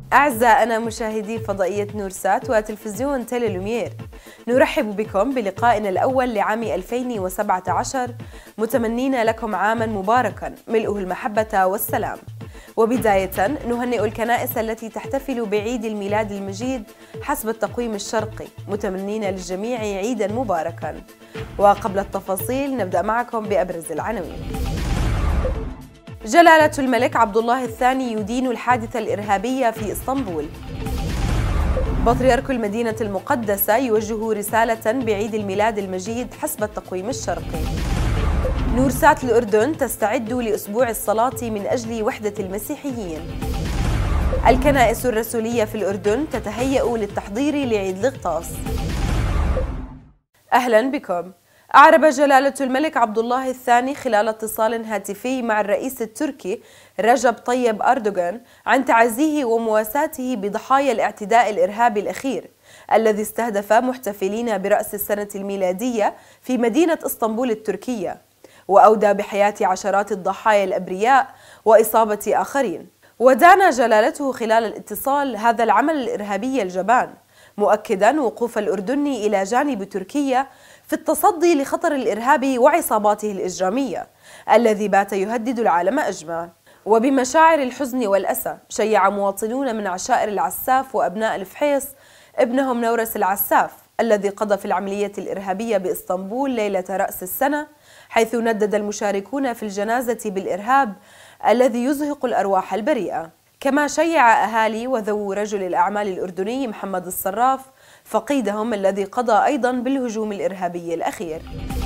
أعزائنا مشاهدي فضائية نورسات وتلفزيون تيلي، نرحب بكم بلقائنا الأول لعام 2017، متمنين لكم عاما مباركا ملؤه المحبة والسلام. وبداية نهنئ الكنائس التي تحتفل بعيد الميلاد المجيد حسب التقويم الشرقي، متمنين للجميع عيدا مباركا. وقبل التفاصيل نبدأ معكم بأبرز العناوين. جلالة الملك عبد الله الثاني يدين الحادثة الإرهابية في إسطنبول. بطريرك المدينة المقدسة يوجه رسالة بعيد الميلاد المجيد حسب التقويم الشرقي. نورسات الأردن تستعد لأسبوع الصلاة من أجل وحدة المسيحيين. الكنائس الرسولية في الأردن تتهيأ للتحضير لعيد الغطاس. أهلا بكم. أعرب جلالة الملك عبد الله الثاني خلال اتصال هاتفي مع الرئيس التركي رجب طيب أردوغان عن تعزيه ومواساته بضحايا الاعتداء الإرهابي الأخير الذي استهدف محتفلين برأس السنة الميلادية في مدينة إسطنبول التركية، وأودى بحياة عشرات الضحايا الأبرياء وإصابة آخرين. ودان جلالته خلال الاتصال هذا العمل الإرهابي الجبان، مؤكدا وقوف الأردن إلى جانب تركيا في التصدي لخطر الإرهاب وعصاباته الإجرامية الذي بات يهدد العالم أجمع. وبمشاعر الحزن والأسى شيع مواطنون من عشائر العساف وأبناء الفحيص ابنهم نورس العساف الذي قضى في العملية الإرهابية بإسطنبول ليلة رأس السنة، حيث ندد المشاركون في الجنازة بالإرهاب الذي يزهق الأرواح البريئة. كما شيع أهالي وذو رجل الأعمال الأردني محمد الصراف فقيدهم الذي قضى أيضا بالهجوم الإرهابي الأخير.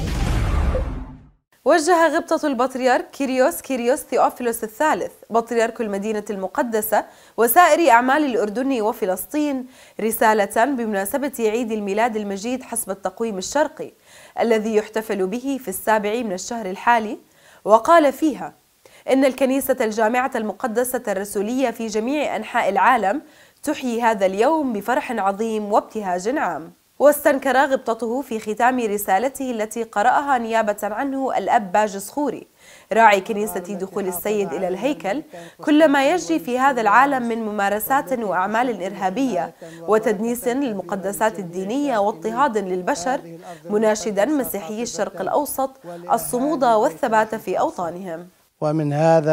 وجه غبطة البطريرك كيريوس ثيوفيلوس الثالث بطريرك المدينة المقدسة وسائر أعمال الأردن وفلسطين رسالة بمناسبة عيد الميلاد المجيد حسب التقويم الشرقي الذي يحتفل به في 7 من الشهر الحالي، وقال فيها إن الكنيسة الجامعة المقدسة الرسولية في جميع أنحاء العالم تحيي هذا اليوم بفرح عظيم وابتهاج عام. واستنكر غبطته في ختام رسالته التي قرأها نيابة عنه الأب باج صخوري راعي كنيسة دخول السيد إلى الهيكل كل ما يجري في هذا العالم من ممارسات وأعمال إرهابية وتدنيس للمقدسات الدينية واضطهاد للبشر، مناشدا مسيحيي الشرق الأوسط الصمود والثبات في أوطانهم. ومن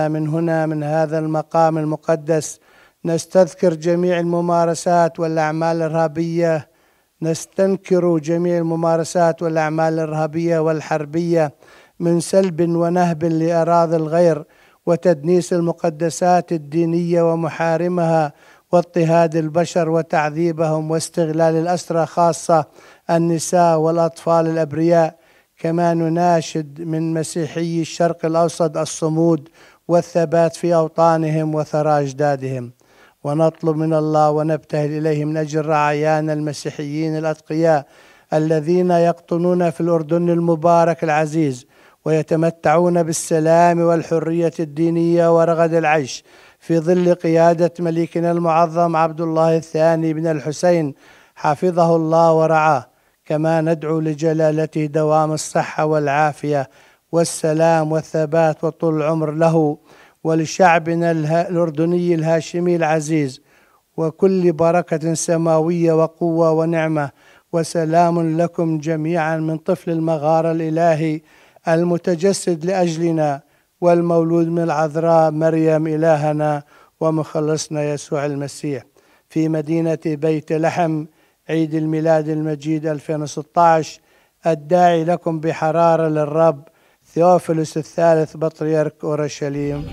هذا المقام المقدس نستذكر جميع الممارسات والأعمال الإرهابية، نستنكر جميع الممارسات والأعمال الإرهابية والحربية من سلب ونهب لأراضي الغير وتدنيس المقدسات الدينية ومحارمها واضطهاد البشر وتعذيبهم واستغلال الأسرى خاصة النساء والأطفال الأبرياء. كما نناشد من مسيحي الشرق الأوسط الصمود والثبات في أوطانهم وثرى أجدادهم، ونطلب من الله ونبتهل إليه من أجل رعايانا المسيحيين الأتقياء الذين يقطنون في الأردن المبارك العزيز ويتمتعون بالسلام والحرية الدينية ورغد العيش في ظل قيادة ملكنا المعظم عبد الله الثاني بن الحسين حفظه الله ورعاه. كما ندعو لجلالته دوام الصحة والعافية والسلام والثبات وطول العمر له ولشعبنا الأردني الهاشمي العزيز، وكل بركة سماوية وقوة ونعمة وسلام لكم جميعا من طفل المغارة الإلهي المتجسد لأجلنا والمولود من العذراء مريم إلهنا ومخلصنا يسوع المسيح في مدينة بيت لحم عيد الميلاد المجيد 2016. الداعي لكم بحرارة للرب ثيوفيلوس الثالث بطريرك أورشليم.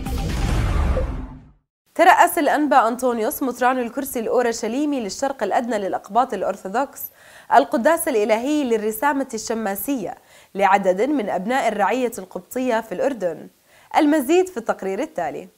ترأس الأنبا أنطونيوس مطران الكرسي الأورشليمي للشرق الأدنى للأقباط الأرثوذكس القداس الإلهي للرسامة الشماسية لعدد من أبناء الرعية القبطية في الأردن. المزيد في التقرير التالي.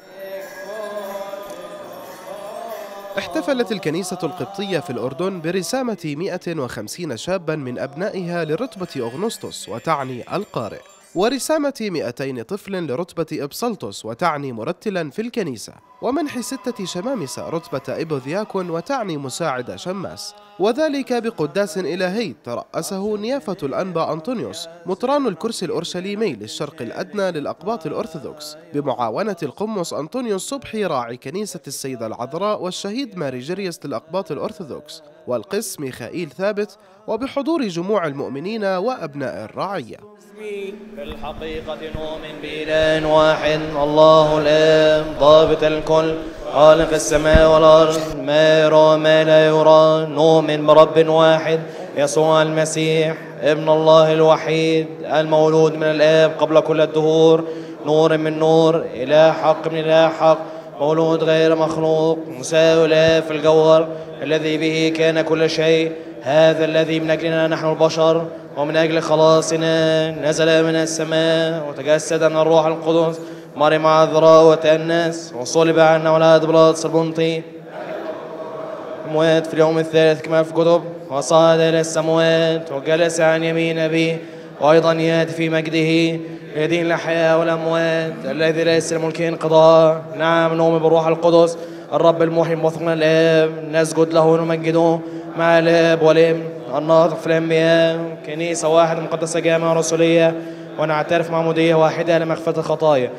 احتفلت الكنيسة القبطية في الأردن برسامة 150 شابا من أبنائها لرتبة أغنسطس وتعني القارئ. ورسامة 200 طفل لرتبة إبسلطس وتعني مرتلا في الكنيسة، ومنح 6 شمامسة رتبة إبوذياكون وتعني مساعد شماس، وذلك بقداس إلهي ترأسه نيافة الأنبا أنطونيوس مطران الكرسي الأورشليمي للشرق الأدنى للأقباط الأرثوذكس، بمعاونة القمص أنطونيوس صبحي راعي كنيسة السيدة العذراء والشهيد ماري جريس للأقباط الأرثوذكس، والقس ميخائيل ثابت، وبحضور جموع المؤمنين وأبناء الرعية. في الحقيقة نؤمن بإله واحد الله الآب ضابط الكل خالق السماء والأرض ما يرى وما لا يرى. نؤمن برب واحد يسوع المسيح ابن الله الوحيد المولود من الآب قبل كل الدهور، نور من نور، إله حق من إله حق، مولود غير مخلوق، مساوي له في الجوهر، الذي به كان كل شيء. هذا الذي من أجلنا نحن البشر ومن أجل خلاصنا نزل من السماء وتجسد من الروح القدس مريم عذراء وتأنس وصلب عنا ولاد بلاطس البنطي، موت في اليوم الثالث كما في الكتب، وصعد إلى السماوات وجلس عن يمين أبيه، وأيضا يأتي في مجده ليدين الأحياء والأموات، الذي ليس لملكه انقضاء. نعم نؤمن بالروح القدس الرب المحيي الموثق من الآب، نسجد له ونمجده مع الآب والابن الناطق في الأنبياء، كنيسة واحدة مقدسة جامعة رسولية، ونعترف معمودية واحدة لمغفرة الخطايا،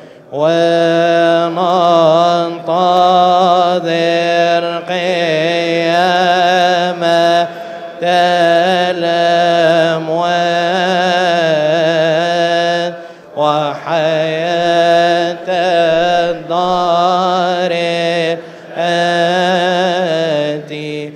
وننتظر قيامة الأموات وحياة الدار الآتي.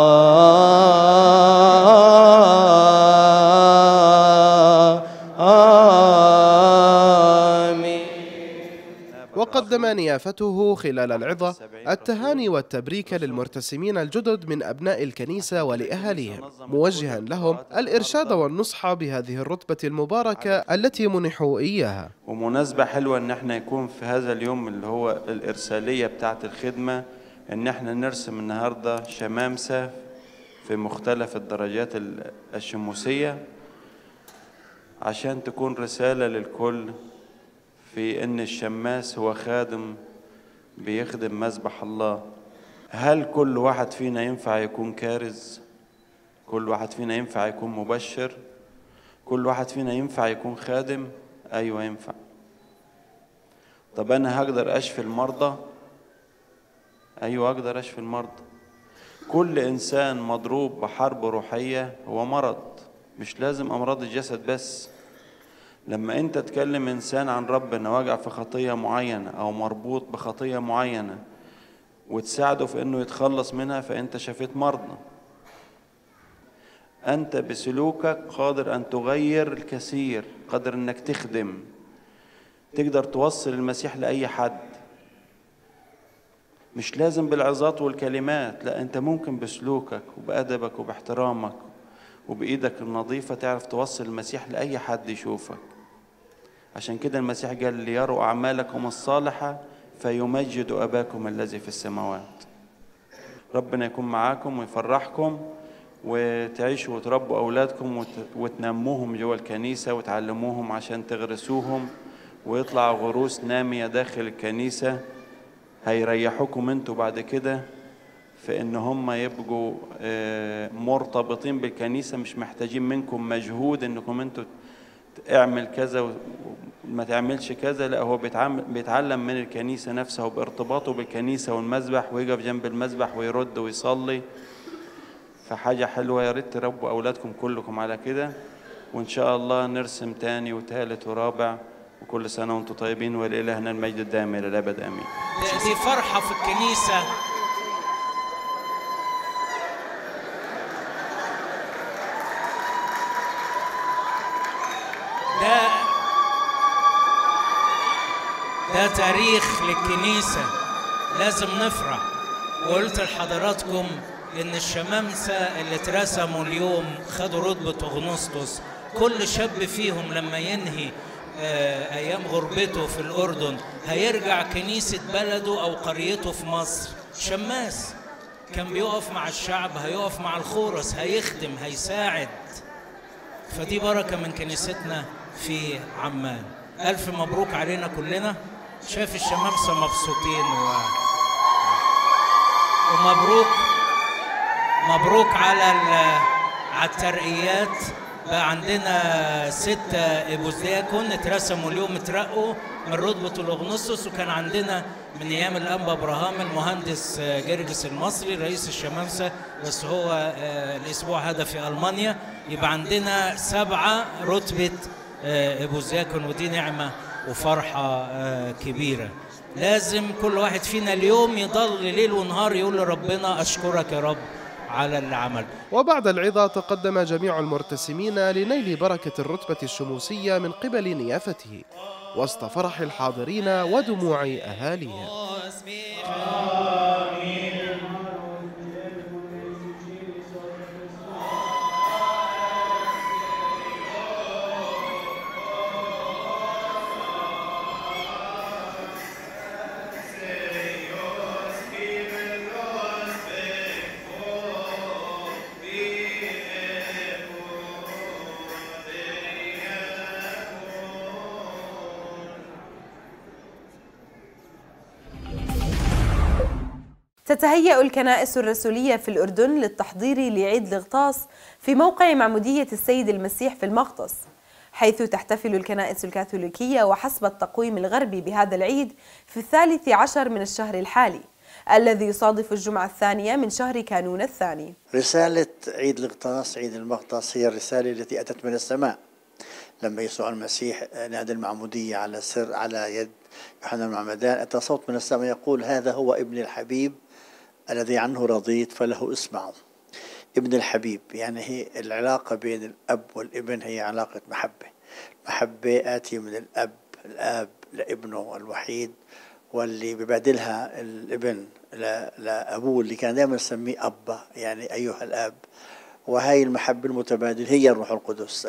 وقدم نيافته خلال العظة التهاني والتبريك للمرتسمين الجدد من أبناء الكنيسة ولأهاليهم، موجها لهم الإرشاد والنصح بهذه الرتبة المباركة التي منحوا إياها. ومناسبة حلوة إن احنا يكون في هذا اليوم اللي هو الإرسالية بتاعة الخدمة، إن احنا نرسم النهاردة شمامسة في مختلف الدرجات الشموسية، عشان تكون رسالة للكل في إن الشماس هو خادم بيخدم مذبح الله. هل كل واحد فينا ينفع يكون كارز؟ كل واحد فينا ينفع يكون مبشر؟ كل واحد فينا ينفع يكون خادم؟ أيوة ينفع. طب أنا هقدر أشفي المرضى؟ أيوة أقدر أشفي المرضى. كل إنسان مضروب بحرب روحية هو مرض، مش لازم أمراض الجسد بس. لما أنت تكلم إنسان عن ربنا واقع في خطية معينة أو مربوط بخطية معينة وتساعده في إنه يتخلص منها، فأنت شفيت مرضى. أنت بسلوكك قادر أن تغير الكثير، قادر إنك تخدم، تقدر توصل المسيح لأي حد. مش لازم بالعظات والكلمات، لا، أنت ممكن بسلوكك وبأدبك وباحترامك وبإيدك النظيفة تعرف توصل المسيح لأي حد يشوفك. عشان كده المسيح قال ليروا أعمالكم الصالحة فيمجد أباكم الذي في السماوات. ربنا يكون معاكم ويفرحكم، وتعيشوا وتربوا أولادكم وتنموهم جوا الكنيسة وتعلموهم عشان تغرسوهم ويطلعوا غروس نامية داخل الكنيسة، هيريحوكم انتوا بعد كده في ان هم يبقوا مرتبطين بالكنيسة، مش محتاجين منكم مجهود انكم انتوا اعمل كذا وما تعملش كذا، لا، هو بيتعلم من الكنيسة نفسها وبارتباطه بالكنيسة والمذبح، ويقف جنب المذبح ويرد ويصلي. فحاجة حلوة، يا ريت تربوا أولادكم كلكم على كده، وإن شاء الله نرسم تاني وثالث ورابع، وكل سنة وانتم طيبين، ولإلهنا المجد الدائم إلى الأبد آمين. دي فرحة في الكنيسة، ده تاريخ للكنيسة، لازم نفرح. وقلت لحضراتكم إن الشمامسة اللي اترسموا اليوم خدوا رتبة أغنسطس، كل شاب فيهم لما ينهي أيام غربته في الأردن هيرجع كنيسة بلده أو قريته في مصر شماس، كان بيقف مع الشعب، هيقف مع الخورس، هيخدم، هيساعد. فدي بركة من كنيستنا في عمان. ألف مبروك علينا كلنا. شايف الشمامسة مبسوطين مبروك على الترقيات. بقى عندنا 6 إبوزياكون اترسموا اليوم، اترقوا من رتبة الأغنسطس. وكان عندنا من أيام الأنبا إبراهام المهندس جرجس المصري رئيس الشمامسة، بس هو الأسبوع هذا في ألمانيا. يبقى عندنا 7 رتبة إبوزياكون، ودي نعمة وفرحة كبيرة. لازم كل واحد فينا اليوم يضل ليل ونهار يقول لربنا أشكرك يا رب على اللي عمل. وبعد العظة تقدم جميع المرتسمين لنيل بركة الرتبة الشموسية من قبل نيافته وسط فرح الحاضرين ودموع أهاليهم. تتهيأ الكنائس الرسولية في الأردن للتحضير لعيد الغطاس في موقع معمودية السيد المسيح في المغطس، حيث تحتفل الكنائس الكاثوليكية وحسب التقويم الغربي بهذا العيد في 13 من الشهر الحالي الذي يصادف الجمعة الثانية من شهر كانون الثاني. رسالة عيد الغطاس، عيد المغطس، هي الرسالة التي أتت من السماء لما يسوع المسيح نادى المعمودية على يد يوحنا المعمدان. أتى صوت من السماء يقول: هذا هو ابن الحبيب الذي عنه رضيت فله اسمعوا. ابن الحبيب يعني هي العلاقة بين الأب والابن، هي علاقة محبة آتية من الأب لابنه الوحيد، واللي ببادلها الابن لأبوه اللي كان دائما يسميه أبا، يعني أيها الأب. وهي المحبة المتبادل هي الروح القدس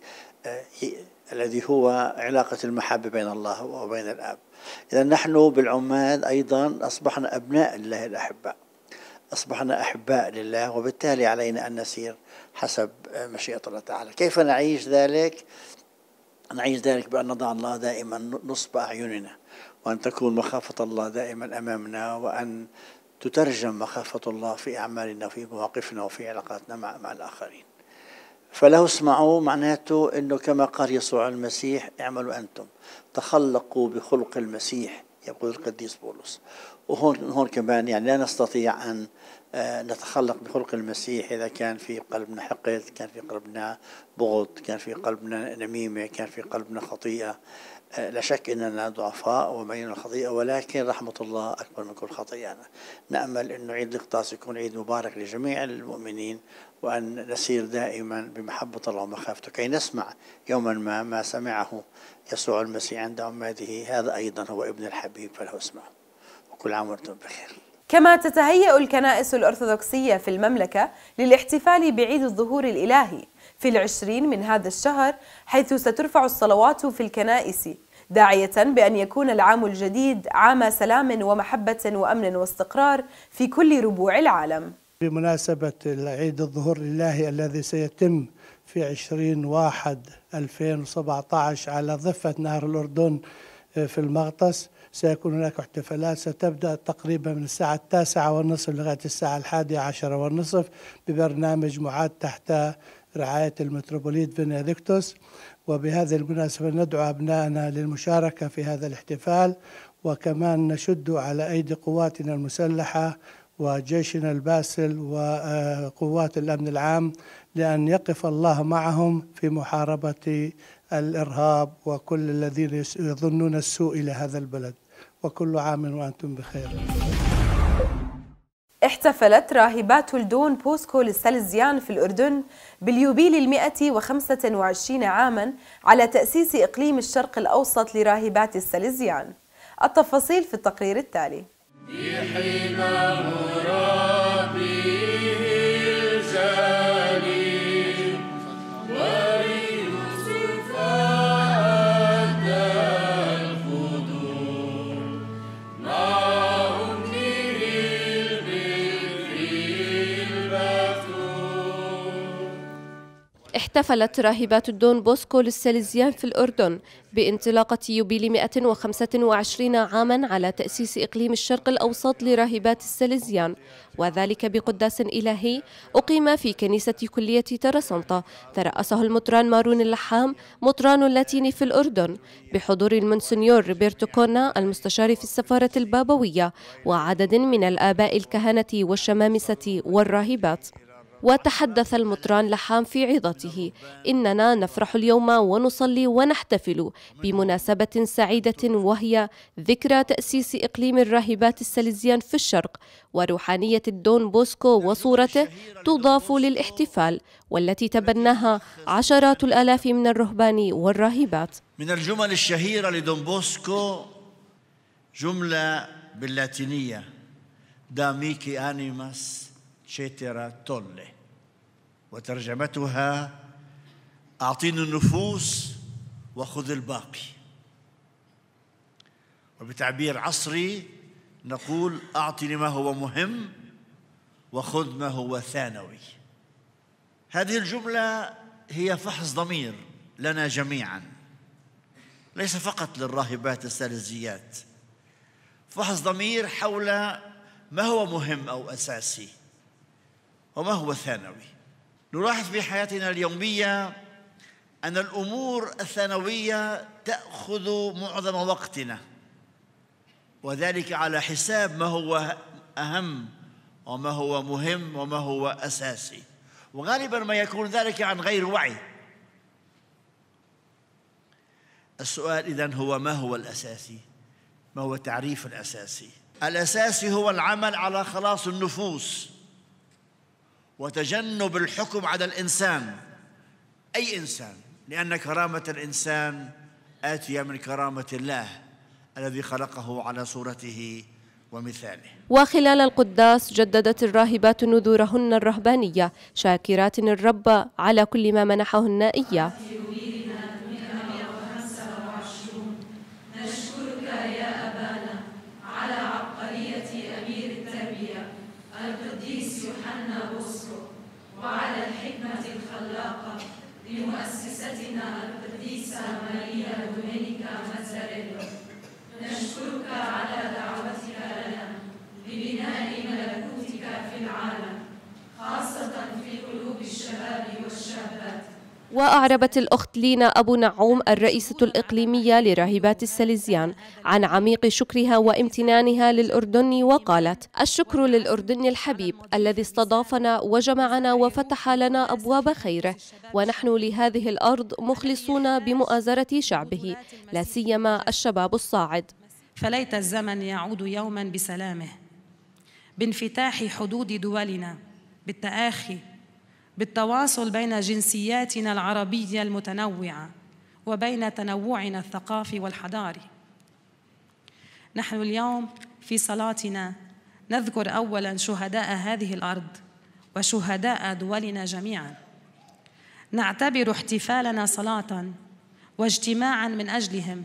الذي هو علاقة المحبة بين الله وبين الأب. إذا نحن بالعماد أيضا أصبحنا أبناء الله الأحباء، أصبحنا أحباء لله، وبالتالي علينا أن نسير حسب مشيئة الله تعالى. كيف نعيش ذلك؟ نعيش ذلك بأن نضع الله دائما نصب أعيننا، وأن تكون مخافة الله دائما أمامنا، وأن تترجم مخافة الله في أعمالنا وفي مواقفنا وفي علاقاتنا مع الآخرين. فله اسمعوا معناته أنه كما قال يسوع المسيح: اعملوا أنتم، تخلقوا بخلق المسيح، يقول القديس بولس. وهون كمان يعني لا نستطيع أن نتخلق بخلق المسيح إذا كان في قلبنا حقد، كان في قلبنا بغض، كان في قلبنا نميمة، كان في قلبنا خطيئة. لا شك أننا ضعفاء ومليون الخطيئة، ولكن رحمة الله أكبر من كل خطيئنا. نأمل أن عيد الغطاس يكون عيد مبارك لجميع المؤمنين، وأن نسير دائما بمحبة الله ومخافته، كي نسمع يوما ما سمعه يسوع المسيح عند عماده: هذا أيضا هو ابن الحبيب فله اسمعوا. وكل عام وأنتم بخير. كما تتهيأ الكنائس الأرثوذكسية في المملكة للاحتفال بعيد الظهور الإلهي في 20 من هذا الشهر، حيث سترفع الصلوات في الكنائس، داعية بأن يكون العام الجديد عام سلام ومحبة وأمن واستقرار في كل ربوع العالم. بمناسبة عيد الظهور الإلهي الذي سيتم في 20/1/2017 على ضفة نهر الأردن في المغطس، سيكون هناك احتفالات ستبدأ تقريبا من الساعة 9:30 لغاية الساعة 11:10:30 ببرنامج معد تحت رعاية المتروبوليت بنيديكتوس. وبهذه المناسبة ندعو أبنائنا للمشاركة في هذا الاحتفال، وكمان نشد على أيدي قواتنا المسلحة وجيشنا الباسل وقوات الأمن العام لأن يقف الله معهم في محاربة الإرهاب وكل الذين يظنون السوء إلى هذا البلد. وكل عام وأنتم بخير. احتفلت راهبات الدون بوسكو للسلزيان في الأردن باليوبيل 125 عاما على تأسيس إقليم الشرق الأوسط لراهبات السلزيان. التفاصيل في التقرير التالي. احتفلت راهبات الدون بوسكو للساليزيان في الأردن بانطلاقة يوبيل 125 عاما على تأسيس إقليم الشرق الأوسط لراهبات الساليزيان، وذلك بقداس إلهي أقيم في كنيسة كلية ترسنطة ترأسه المطران مارون اللحام مطران اللاتيني في الأردن بحضور المونسنيور روبرتو كونا المستشار في السفارة البابوية وعدد من الآباء الكهنة والشمامسة والراهبات. وتحدث المطران لحام في عظته: إننا نفرح اليوم ونصلي ونحتفل بمناسبة سعيدة وهي ذكرى تأسيس إقليم الراهبات الساليزيان في الشرق، وروحانية الدون بوسكو وصورته تضاف للاحتفال، والتي تبناها عشرات الآلاف من الرهبان والراهبات. من الجمل الشهيرة لدون بوسكو جملة باللاتينية: داميكي آنيماس تشيترا تولي، وترجمتها: أعطيني النفوس وخذ الباقي. وبتعبير عصري نقول: أعطني ما هو مهم وخذ ما هو ثانوي. هذه الجملة هي فحص ضمير لنا جميعا، ليس فقط للراهبات الساليزيات، فحص ضمير حول ما هو مهم أو أساسي وما هو ثانوي. نلاحظ في حياتنا اليومية أن الأمور الثانوية تأخذ معظم وقتنا، وذلك على حساب ما هو أهم وما هو مهم وما هو أساسي، وغالبا ما يكون ذلك عن غير وعي. السؤال إذن هو: ما هو الأساسي؟ ما هو تعريف الأساسي؟ الأساسي هو العمل على خلاص النفوس وتجنب الحكم على الإنسان، أي إنسان، لأن كرامة الإنسان آتية من كرامة الله الذي خلقه على صورته ومثاله. وخلال القداس جددت الراهبات نذورهن الرهبانية شاكرات الرب على كل ما منحهن إياه. وعلى الحكمة الخلاقة لمؤسستنا القديسة ماريا دومينيكا مازاريلو. نشكرك على دعوتك لنا لبناء ملكوتك في العالم، خاصة في قلوب الشباب والشابات. وأعربت الأخت لينا أبو نعوم الرئيسة الإقليمية لراهبات الساليزيان عن عميق شكرها وامتنانها للأردن، وقالت: الشكر للأردن الحبيب الذي استضافنا وجمعنا وفتح لنا أبواب خيره، ونحن لهذه الأرض مخلصون بمؤازرة شعبه، لا سيما الشباب الصاعد. فليت الزمن يعود يوما بسلامه، بانفتاح حدود دولنا، بالتآخي، بالتواصل بين جنسياتنا العربية المتنوعة وبين تنوعنا الثقافي والحضاري. نحن اليوم في صلاتنا نذكر أولاً شهداء هذه الأرض وشهداء دولنا جميعاً. نعتبر احتفالنا صلاة واجتماعاً من أجلهم.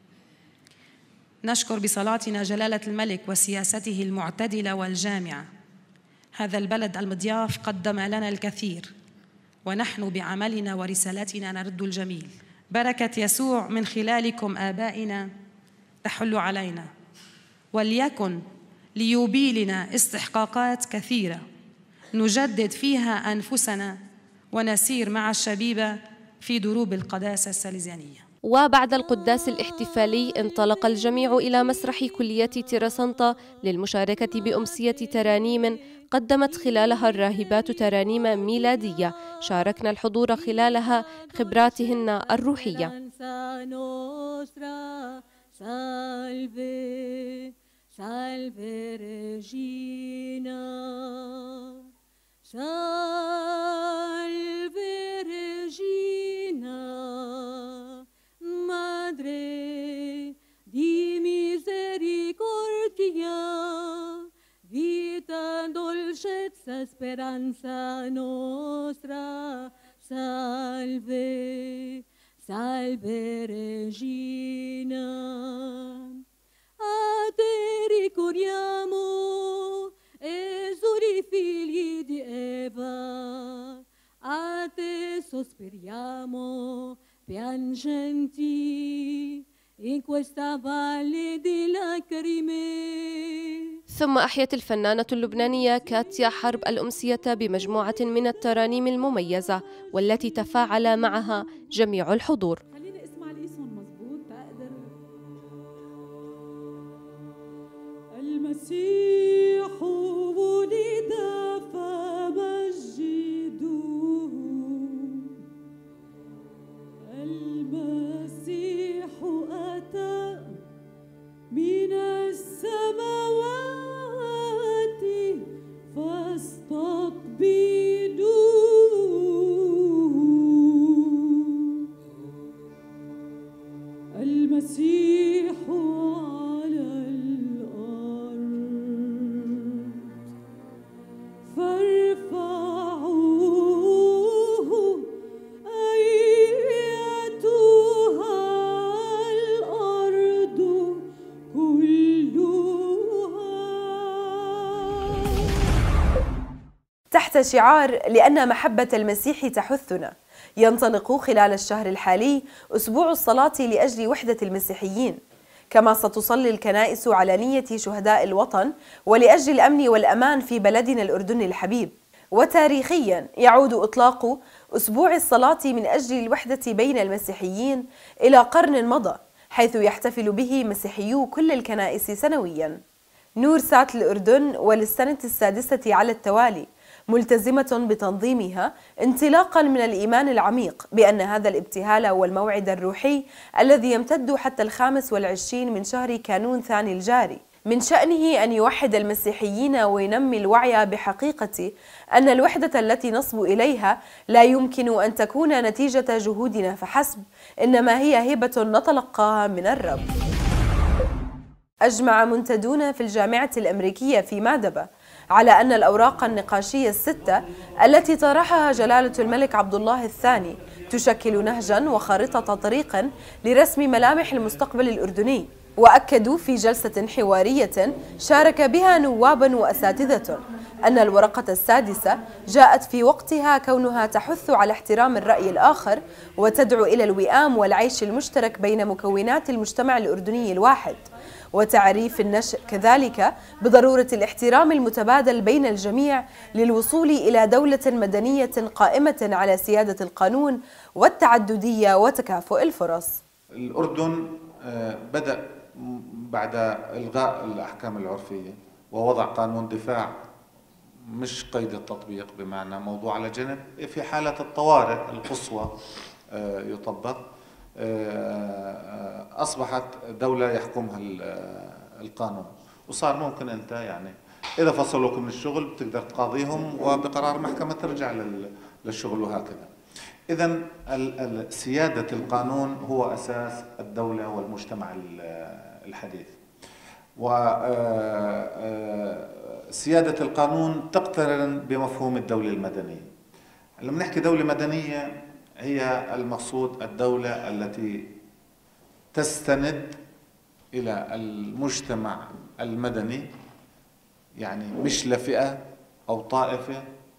نشكر بصلاتنا جلالة الملك وسياسته المعتدلة والجامعة. هذا البلد المضياف قدم لنا الكثير، ونحن بعملنا ورسالتنا نرد الجميل. بركة يسوع من خلالكم آبائنا تحل علينا، وليكن ليوبيلنا استحقاقات كثيرة نجدد فيها أنفسنا ونسير مع الشبيبة في دروب القداسة الساليزيانية. وبعد القداس الاحتفالي انطلق الجميع إلى مسرح كلية ترسنطة للمشاركة بأمسية ترانيم قدمت خلالها الراهبات ترانيم ميلادية شاركنا الحضور خلالها خبراتهن الروحية. Madre di misericordia, vita, dolcezza, speranza nostra, salve, salve Regina. A te ricordiamo, esuli figli di Eva, a te sospiriamo piangenti in questa valle di lacrime. ثم أحيت الفنانة اللبنانية كاتيا حرب الأمسية بمجموعة من الترانيم المميزة والتي تفاعل معها جميع الحضور. خليني اسمع الاسم مظبوط تقدر. المسيح ولد فمجدوه، المسيح أتى من السماوات فاستقبلوه، المسيح على الأرض فارفعوه أيتها الأرض كلها. تحت شعار لأن محبة المسيح تحثنا، ينطلق خلال الشهر الحالي أسبوع الصلاة لأجل وحدة المسيحيين، كما ستصلي الكنائس على نية شهداء الوطن ولأجل الأمن والأمان في بلدنا الأردن الحبيب. وتاريخيا يعود إطلاق أسبوع الصلاة من أجل الوحدة بين المسيحيين إلى قرن مضى، حيث يحتفل به مسيحيو كل الكنائس سنويا. نور سات الأردن وللسنة السادسة على التوالي ملتزمة بتنظيمها انطلاقا من الإيمان العميق بأن هذا الابتهال والموعد الروحي الذي يمتد حتى 25 من شهر كانون ثاني الجاري من شأنه أن يوحد المسيحيين وينمي الوعي بحقيقة أن الوحدة التي نصب إليها لا يمكن أن تكون نتيجة جهودنا فحسب، إنما هي هبة نتلقاها من الرب. أجمع منتدون في الجامعة الأمريكية في مادبة على أن الأوراق النقاشية الستة التي طرحها جلالة الملك عبد الله الثاني تشكل نهجا وخارطة طريق لرسم ملامح المستقبل الأردني. وأكدوا في جلسة حوارية شارك بها نواب وأساتذة أن الورقة السادسة جاءت في وقتها، كونها تحث على احترام الرأي الآخر وتدعو إلى الوئام والعيش المشترك بين مكونات المجتمع الأردني الواحد، وتعريف النشء كذلك بضرورة الاحترام المتبادل بين الجميع للوصول إلى دولة مدنية قائمة على سيادة القانون والتعددية وتكافؤ الفرص. الأردن بدأ بعد إلغاء الأحكام العرفية ووضع قانون دفاع مش قيد التطبيق، بمعنى موضوع على جنب في حالة الطوارئ القصوى يطبق. أصبحت دولة يحكمها القانون، وصار ممكن أنت يعني إذا فصلوك من الشغل بتقدر تقاضيهم وبقرار محكمة ترجع للشغل وهكذا. إذن سيادة القانون هو أساس الدولة والمجتمع الحديث، وسيادة القانون تقترن بمفهوم الدولة المدنية. لما نحكي دولة مدنية هي المقصود الدولة التي تستند إلى المجتمع المدني، يعني مش لفئة أو طائفة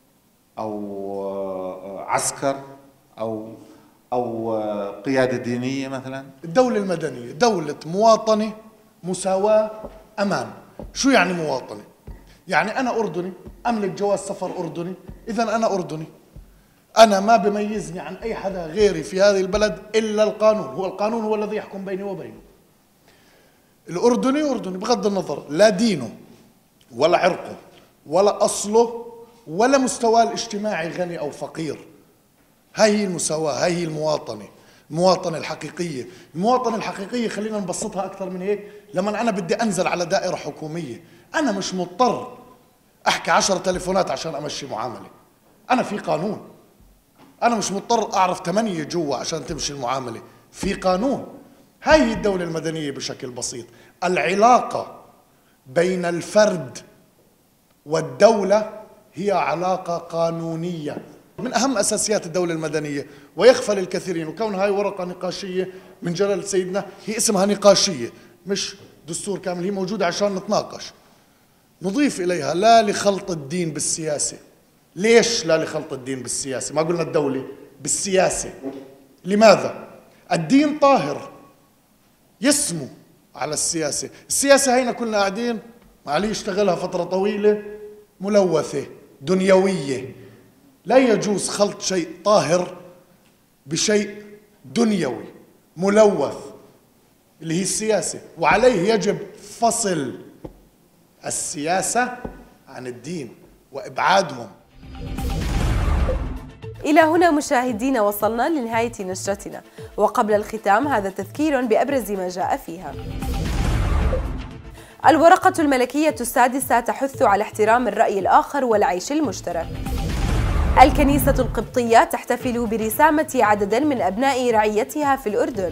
أو عسكر أو قيادة دينية مثلا. الدولة المدنية دولة مواطنة، مساواة، أمان. شو يعني مواطنة؟ يعني أنا أردني أملك جواز سفر أردني، إذا أنا أردني، أنا ما بميزني عن أي حدا غيري في هذه البلد إلا القانون. هو القانون هو الذي يحكم بيني وبينه. الأردني أردني بغض النظر لا دينه ولا عرقه ولا أصله ولا مستواه الاجتماعي غني أو فقير. هاي هي المساواة، هاي هي المواطنة، المواطنة الحقيقية. المواطنة الحقيقية خلينا نبسطها أكثر من هيك. لما أنا بدي أنزل على دائرة حكومية أنا مش مضطر أحكي 10 تليفونات عشان أمشي معاملة. أنا في قانون. أنا مش مضطر أعرف 8 جوا عشان تمشي المعاملة، في قانون. هاي هي الدولة المدنية بشكل بسيط. العلاقة بين الفرد والدولة هي علاقة قانونية، من أهم أساسيات الدولة المدنية. ويغفل الكثيرين، وكون هاي ورقة نقاشية من جلالة سيدنا، هي اسمها نقاشية مش دستور كامل، هي موجودة عشان نتناقش. نضيف إليها لا لخلط الدين بالسياسة. ليش لا لخلط الدين بالسياسة؟ ما قلنا الدولة، بالسياسة. لماذا؟ الدين طاهر يسمو على السياسة. السياسة هينا كلنا قاعدين عليه يشتغلها فترة طويلة ملوثة دنيوية. لا يجوز خلط شيء طاهر بشيء دنيوي ملوث اللي هي السياسة، وعليه يجب فصل السياسة عن الدين وإبعادهم. إلى هنا مشاهدينا وصلنا لنهاية نشرتنا، وقبل الختام هذا تذكير بأبرز ما جاء فيها. الورقة الملكية السادسة تحث على احترام الرأي الآخر والعيش المشترك. الكنيسة القبطية تحتفل برسامة عدد من أبناء رعيتها في الأردن.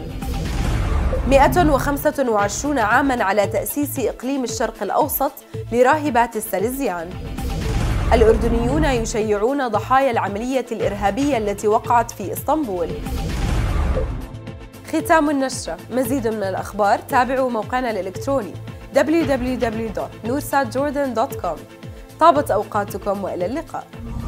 125 عاماً على تأسيس إقليم الشرق الأوسط لراهبات السلزيان. الأردنيون يشيعون ضحايا العملية الإرهابية التي وقعت في إسطنبول. ختام النشرة. مزيد من الأخبار تابعوا موقعنا الإلكتروني www.nursatjordan.com. طابت أوقاتكم وإلى اللقاء.